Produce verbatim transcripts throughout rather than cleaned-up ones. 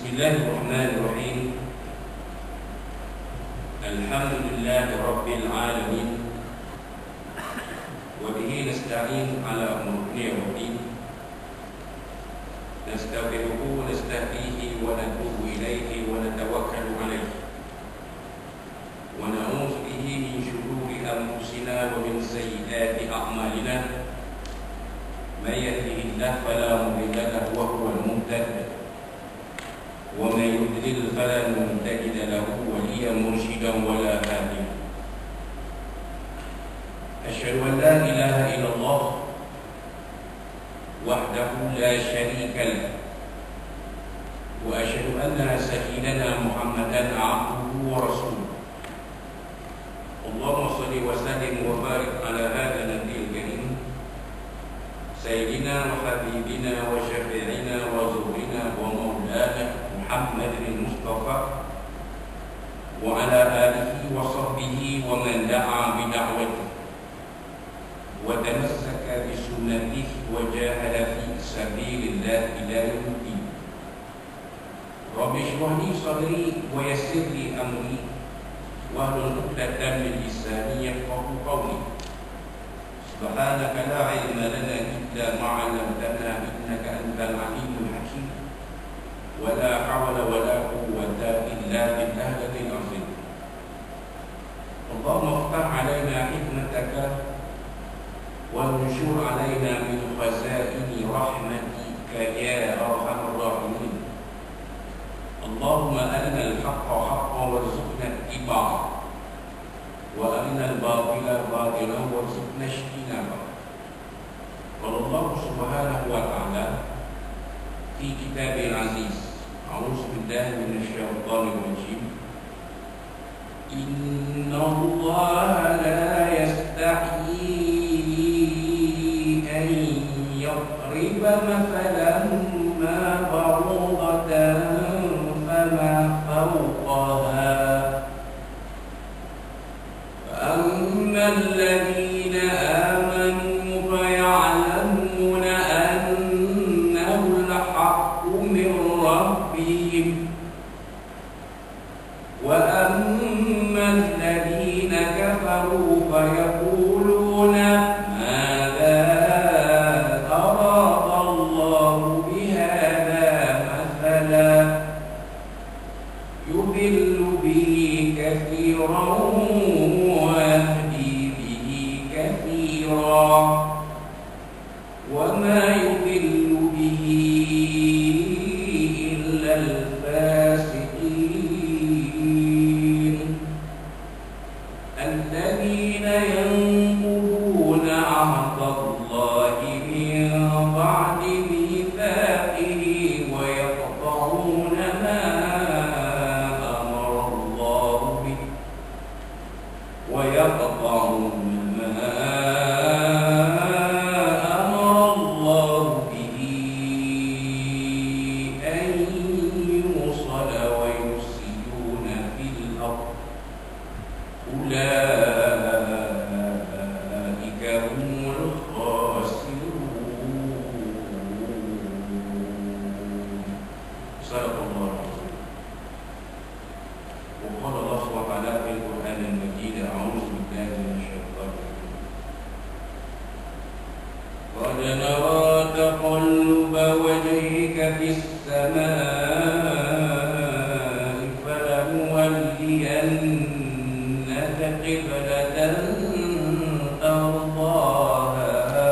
بسم الله الرحمن الرحيم. الحمد لله رب العالمين، وبه نستعين على أمور الدنيا والدين، نستغفره ونستهديه ونتوب إليه ونتوكل عليه، ونعوذ به من شرور أنفسنا ومن سيئات أعمالنا. من يهده الله فلا مضل له وهو المهتد، ومن يضلل فلن تجد له وليا مرشدا ولا هاديا. أشهد أن لا إله إلا الله وحده لا شريك له، وأشهد أن سيدنا محمدا عبده ورسوله. اللهم صل وسلم وبارك على هذا النبي الكريم سيدنا وحبيبنا وشفيعنا وزورنا ومولانا محمد المصطفى، وعلى آله وصحبه ومن دعا بدعوته وتمسك بسنته وجاهد في سبيل الله إلى يوم الدين. رب اشرح لي صدري ويسر لي أمري واحلل عقدة من لساني يفقهوا قولي. سبحانك لا علم لنا إلا ما علمتنا إنك أنت العليم الحكيم، ولا حول ولا قوة إلا بالله العظيم. اللهم افتح علينا حكمتك وانشر علينا من خزائن رحمتك يا أرحم الراحمين. اللهم أرنا الحق حقا وارزقنا اتباعه، وأرنا الباطل باطلا وارزقنا اجتنابه. قال الله سبحانه وتعالى في كتابه العزيز: أعوذ بالله من الشيطان الرجيم. إن الله لا يستحيي أن يضرب مثلا ما بعوضة فما فوقها، فأما الذين آمنوا فيعلمون أنه الحق من ربهم، وأما الذين كفروا فيقولون ماذا أراد الله بهذا مثلا يضل به كثيرا ويهدي به كثيرا، وما يضل به إلا الفاسقين الذين ينقضون عهد الله من بعد ميثاقه ويقطعون ما أمر الله به ويقطعون ما أمر الله به أن يوصل ويفسدون في الأرض. أولئك هم الخاسرون. صدق الله العظيم. وقال الله سبحانه وتعالى في القرآن المجيد: أعوذ بالله من الشيطان الرجيم. قد نرى تقلب وجهك في السماء فلنولينك قبلة ترضاها،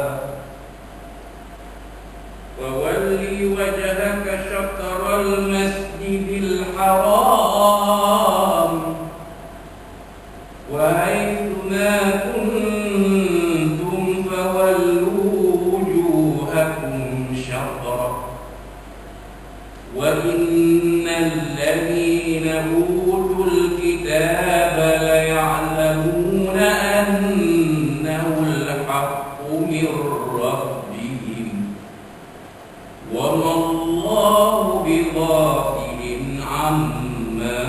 فول وجهك شطر المسجد الحرام وحيث ما كنتم فولوا وجوهكم شطره، وإن الذين أوتوا الكتاب ليعلمون أنه الحق من ربهم، وما الله بغافل عما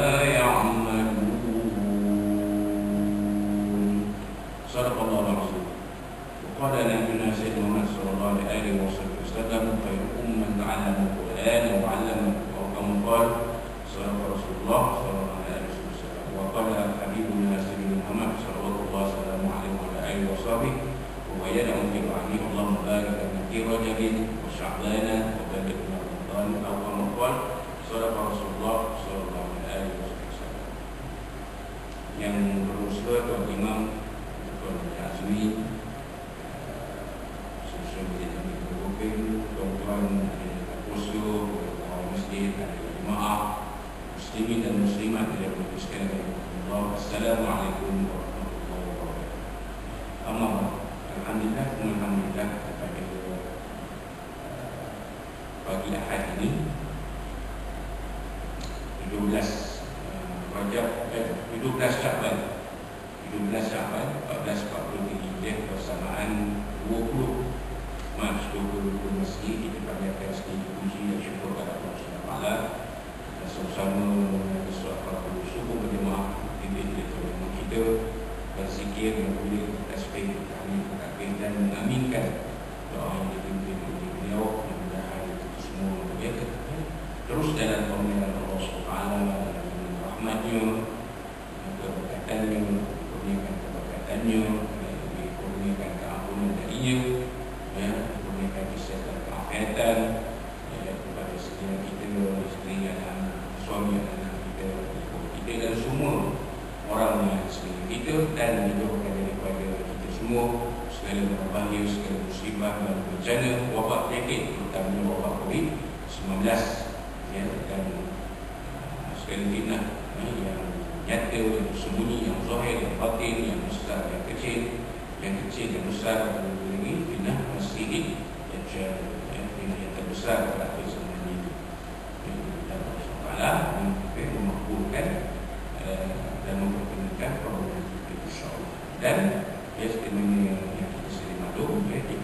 يعملون. صدق الله العظيم. وقال نبينا سيدنا محمد صلى الله عليه وسلم: خيركم من تعلم القرآن وعلمه، أو كما قال صدق رسول الله صلى الله عليه وسلم وقال حبيبنا سيدنا محمد صلى الله عليه وعلى آله وصحبه ويدعو في رحمه اللهم بارك في رجب وشعبان وبلغنا رمضان أو كما قال صدق رسول الله صلى الله عليه وسلم. Yang berusaha Tuan Imam Tuan Azmi susun menjadi pemimpin, tuan-tuan usul, tuan masjid, jemaah muslimin dan muslimat yang berkaitan dengan Allah. Assalamualaikum warahmatullahi wabarakatuh. Amma alhamdulillah, alhamdulillah pada pagi Ahad ini tujuh belas Rajab eh, tujuh belas Sya'ban tujuh belas Sya'ban empat belas empat puluh tiga Hijriah bersamaan dua puluh Mac dua ribu dua puluh Masjid. Kita panjatkan sedikit puji dan syukur kepada Allah Subhanahu wa taala dan sama-sama bersolat pada subuh berjemaah di bilik kita berzikir dan boleh tasbih kami takbir dan mengaminkan doa yang dipimpin oleh beliau. Mudah-mudahan kita semua berjaya terus dalam pemeliharaan Allah Subhanahu wa taala, rahmatnya, keberkatannya, kurniakan keberkatannya, kurniakan keampunan darinya, ya, kurniakan kesihatan keafiatan ya, kepada sekalian kita, isteri, anak, suami, anak kita, ibu kita dan semua orang yang sekalian kita, dan menjauhkan daripada kita semua segala berbahaya, segala musibah dan bencana, wabak penyakit, terutamanya wabak COVID sembilan belas ya, dan uh, segala fitnah ya, yang nyata, yang sembunyi, yang zahir, yang batin, yang besar, yang kecil, yang kecil dan besar. Ini fitnah masih yang fitnah yang terbesar pada akhir zaman ini. Dan Allah subhanahu wa taala memakbulkan dan memperkenalkan perbuatan kita, insyaAllah. Dan ya, sebenarnya yang kita sendiri maklum ya, kita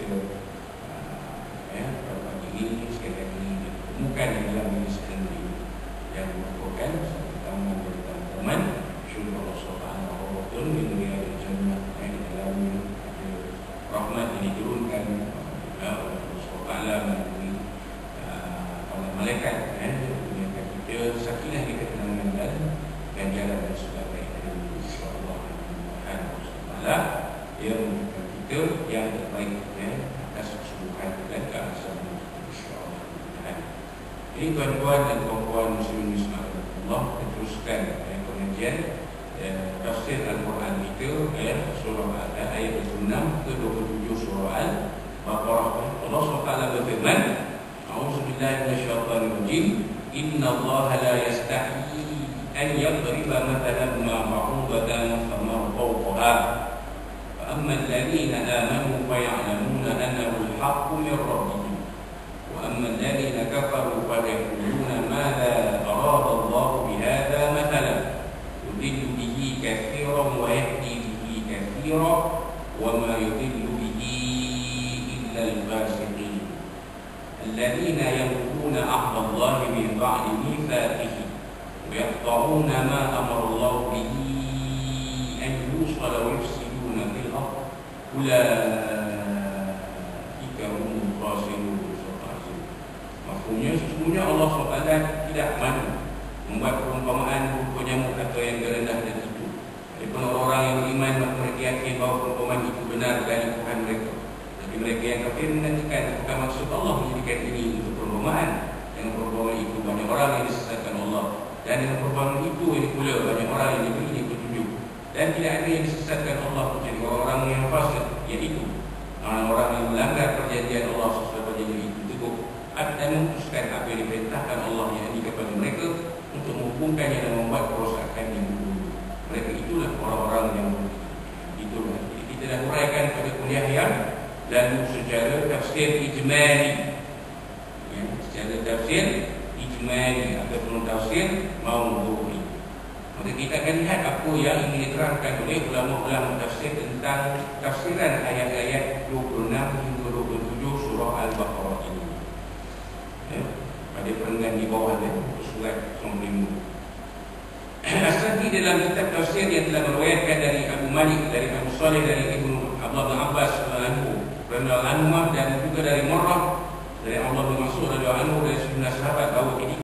ya, pada pagi ini sekali lagi ditemukan di dalam diri sendiri yang merupakan satu tamu dari tamu-taman syurga Allah subhanahu wa ta'ala di dunia dan jannah yang di dalamnya ada rahmat yang diturunkan ya, oleh Allah subhanahu wa ta'ala melalui para malaikat ya, yang kita sakinah, kita ketenangan dan ganjaran dan sebagainya dari insyaAllah Allah yang memberikan kita yang terbaik ya, atas kesembuhan dan keasahan insyaAllah. Ini tuan-tuan dan puan-puan muslimin muslimat Allah, teruskan ya, pengajian ya, tafsir Al-Quran kita ya, surah Al ayat dua puluh enam ke dua puluh tujuh surah Al-Baqarah. Allah subhanahu wa taala berfirman, A'udzubillahi minasyaitonirrajim, innallaha la yastahi an yadriba mathalan ma ba'udatan fama fawqaha fa amma alladhina amanu fa ya'lamuna annahu al-haqqu min rabbihim wa amma alladhina kafaru fa yaquluna madha arada Allah bihadha mathalan yudillu bihi katsiran wa yahdi bihi katsiran wa ma yudillu bihi illa al-fasiqin alladhina yanquduna 'ahda Allah min ba'di mithaqihi ويقطعون ما أمر الله به أن يوصل ويفسدون في الأرض أولئك هم الخاسرون. Maksudnya sesungguhnya Allah subhanahu wa taala tidak mahu membuat perumpamaan rupa nyamuk atau yang terendah dan itu. Adapun orang-orang yang beriman mereka yakin bahawa perumpamaan itu benar dari Tuhan mereka. Tapi mereka yang kafir menantikan apakah maksud Allah menjadikan ini untuk perumpamaan. Dengan perumpamaan itu banyak orang yang disesatkan Allah. Dan dengan perubahan itu ini pula banyak orang yang diberi petunjuk. Dan tidak ada yang disesatkan Allah menjadi orang yang fasik, iaitu orang-orang yang melanggar perjanjian Allah sesuai perjanjian itu teguh dan memutuskan apa yang diperintahkan Allah yang ini kepada mereka untuk menghukumkannya dan membuat kerosakan yang dulu. Mereka itulah orang-orang yang itulah. Jadi kita dah huraikan pada kuliah yang lalu secara tafsir ijmali ya, secara tafsir ijmali ataupun tafsir maudhu'i. Maka kita akan lihat apa yang ingin diterangkan oleh ulama-ulama tafsir tentang tafsiran ayat-ayat dua puluh enam hingga dua puluh tujuh surah Al-Baqarah ini. Ya, pada perenggan di bawah dan surat sembilan puluh lima. Asal di dalam kitab tafsir yang telah meriwayatkan dari Abu Malik, dari Abu Salih, dari Ibnu Abdullah bin Abbas radhiyallahu anhu dan juga dari Murrah, dari Allah bin Mas'ud radhiyallahu anhu, dari sejumlah sahabat